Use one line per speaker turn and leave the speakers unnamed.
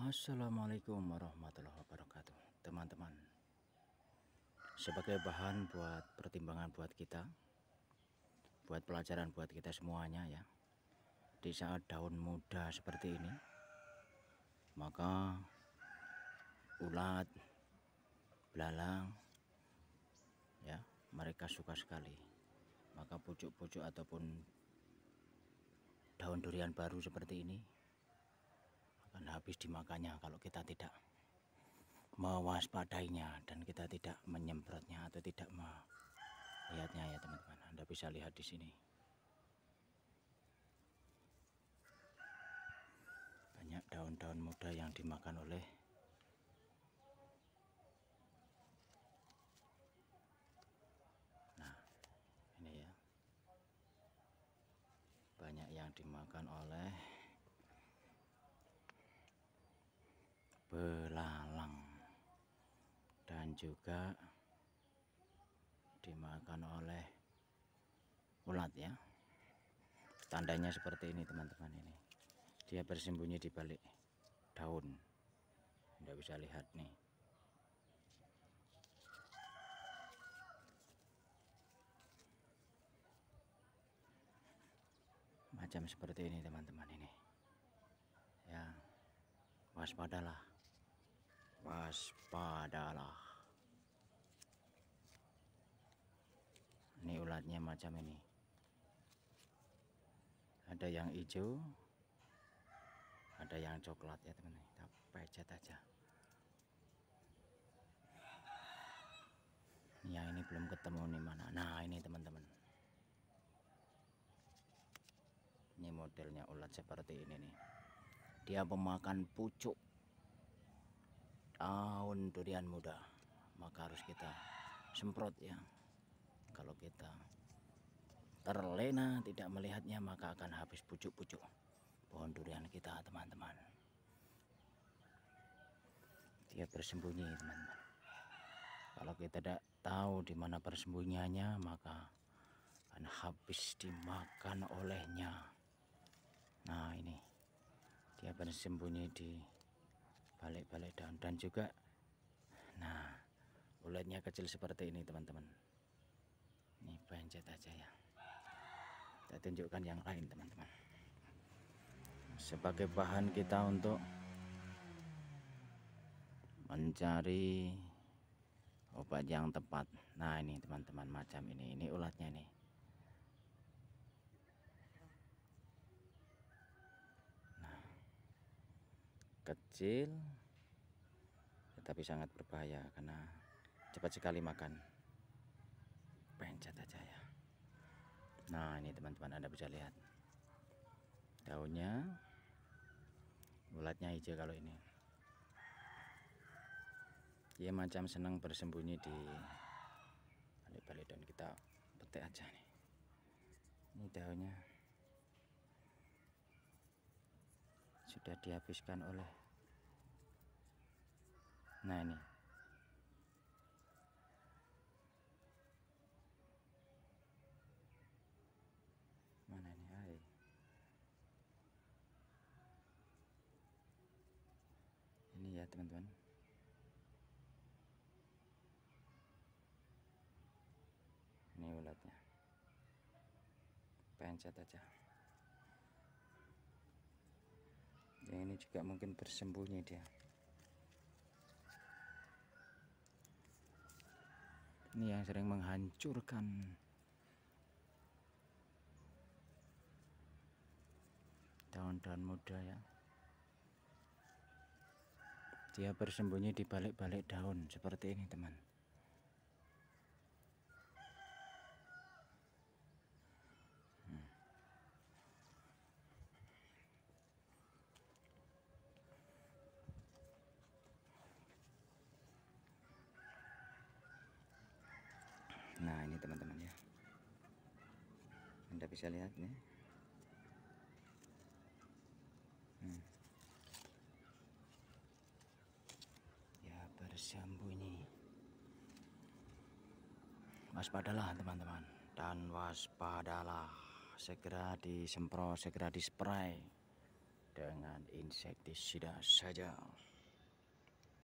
Assalamualaikum warahmatullahi wabarakatuh, teman-teman. Sebagai bahan buat pertimbangan buat kita, buat pelajaran buat kita semuanya ya. Di saat daun muda seperti ini, maka ulat, belalang ya, mereka suka sekali. Maka pucuk-pucuk ataupun daun durian baru seperti ini akan habis dimakannya kalau kita tidak mewaspadainya dan kita tidak menyemprotnya atau tidak melihatnya ya teman-teman. Anda bisa lihat di sini banyak daun-daun muda yang dimakan oleh ini ya, banyak yang dimakan oleh belalang dan juga dimakan oleh ulat ya. Tandanya seperti ini teman-teman, ini dia bersembunyi di balik daun. Anda bisa lihat nih. Macam seperti ini teman-teman ini. Ya, waspadalah. Waspadalah. Ini ulatnya macam ini. Ada yang hijau, ada yang coklat ya teman-teman. Kita pencet aja. Yang ini belum ketemu nih mana. Nah, ini teman-teman. Ini modelnya ulat seperti ini nih. Dia pemakan pucuk daun durian muda. Maka harus kita semprot ya. Kalau kita terlena tidak melihatnya, maka akan habis pucuk-pucuk pohon durian kita teman-teman. Dia bersembunyi teman-teman. Kalau kita tidak tahu di mana persembunyiannya, maka akan habis dimakan olehnya. Nah, ini dia bersembunyi di balik-balik daun dan juga nah, ulatnya kecil seperti ini teman-teman. Ini pencet aja ya. Kita tunjukkan yang lain teman-teman. Sebagai bahan kita untuk mencari obat yang tepat. Nah, ini teman-teman macam ini ulatnya nih. Nah, kecil tetapi sangat berbahaya karena cepat sekali makan. Pencet aja ya. Nah, ini teman-teman, Anda bisa lihat daunnya, ulatnya hijau. Kalau ini dia macam senang bersembunyi di balik-balik daun. Kita petik aja nih. Ini daunnya sudah dihabiskan oleh, nah ini mana ini, hai ini ya teman-teman. Ini ulatnya, pencet aja. Yang ini juga mungkin bersembunyi dia. Ini yang sering menghancurkan daun-daun muda ya. Dia bersembunyi di balik-balik daun seperti ini teman. Nah, ini teman-teman ya. Anda bisa lihat nih. Ya, bersembunyi. Waspadalah teman-teman, dan waspadalah, segera disemprot, segera dispray dengan insektisida saja.